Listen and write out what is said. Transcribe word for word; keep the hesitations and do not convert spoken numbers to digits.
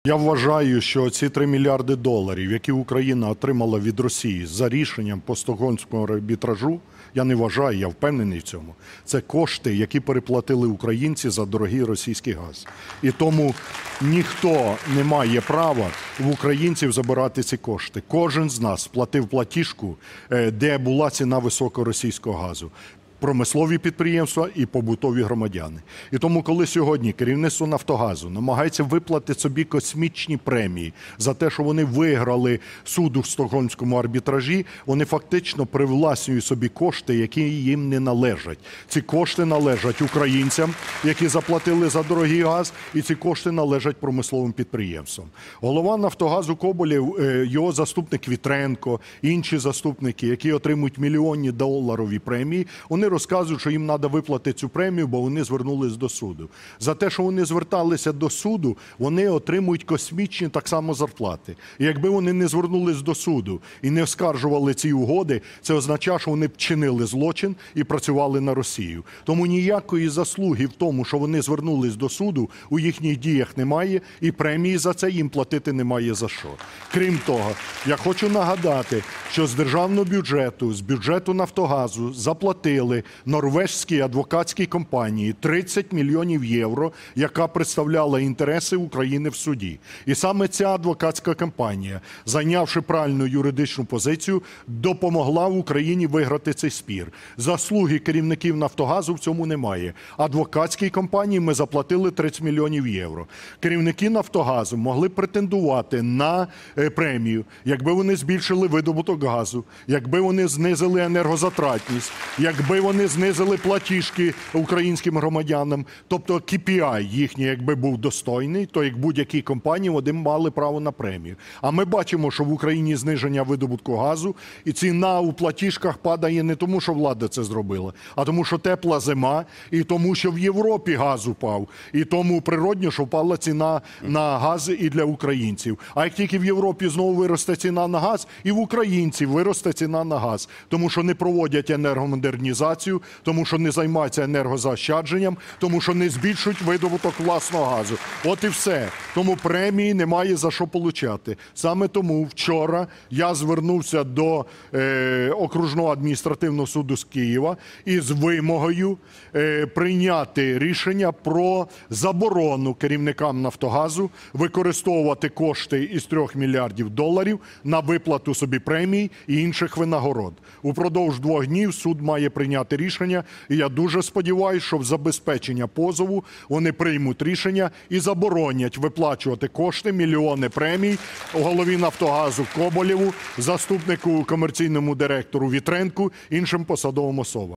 Я вважаю, що ці три мільярди доларів, які Україна отримала від Росії за рішенням по Стокгольмському арбітражу, я не вважаю, я впевнений в цьому, це кошти, які переплатили українці за дорогий російський газ. І тому ніхто не має права в українців забирати ці кошти. Кожен з нас платив платіжку, де була ціна високого російського газу. Промислові підприємства і побутові громадяни. І тому, коли сьогодні керівництво «Нафтогазу» намагається виплатити собі космічні премії за те, що вони виграли суд у Стокгольмському арбітражі, вони фактично привласнюють собі кошти, які їм не належать. Ці кошти належать українцям, які заплатили за дорогий газ, і ці кошти належать промисловим підприємствам. Голова «Нафтогазу» Коболєв, його заступник Вітренко, інші заступники, які отримують мільйонні доларові премії, вони розказують, що їм треба виплатити цю премію, бо вони звернулись до суду. За те, що вони зверталися до суду, вони отримують космічні так само зарплати. І якби вони не звернулись до суду і не оскаржували ці угоди, це означає, що вони б чинили злочин і працювали на Росію. Тому ніякої заслуги в тому, що вони звернулись до суду, у їхніх діях немає, і премії за це їм платити немає за що. Крім того, я хочу нагадати, що з державного бюджету, з бюджету «Нафтогазу» заплатили норвезькій адвокатській компанії тридцять мільйонів євро, яка представляла інтереси України в суді. І саме ця адвокатська компанія, зайнявши правильну юридичну позицію, допомогла Україні виграти цей спір. Заслуги керівників «Нафтогазу» в цьому немає. Адвокатській компанії ми заплатили тридцять мільйонів євро. Керівники «Нафтогазу» могли претендувати на премію, якби вони збільшили видобуток газу, якби вони знизили енергозатратність, якби вони знизили платіжки українським громадянам. Тобто кей пі ай їхній, якби був достойний, то як будь-якій компанії вони мали право на премію. А ми бачимо, що в Україні зниження видобутку газу, і ціна у платіжках падає не тому, що влада це зробила, а тому, що тепла зима, і тому, що в Європі газ упав. І тому природно, що впала ціна на газ і для українців. А як тільки в Європі знову виросте ціна на газ, і в українців виросте ціна на газ. Тому що не проводять енергомодернізацію, тому що не займаються енергозаощадженням, тому що не збільшують видобуток власного газу. От і все. Тому премії немає за що получати. Саме тому вчора я звернувся до е, окружного адміністративного суду з Києва із вимогою е, прийняти рішення про заборону керівникам «Нафтогазу» використовувати кошти із трьох мільярдів доларів на виплату собі премій і інших винагород. Упродовж двох днів суд має прийняти рішення, і я дуже сподіваюся, що в забезпечення позову вони приймуть рішення і заборонять виплачувати кошти, мільйони премій голові «Нафтогазу» Коболєву, заступнику комерційному директору Вітренку, іншим посадовим особам.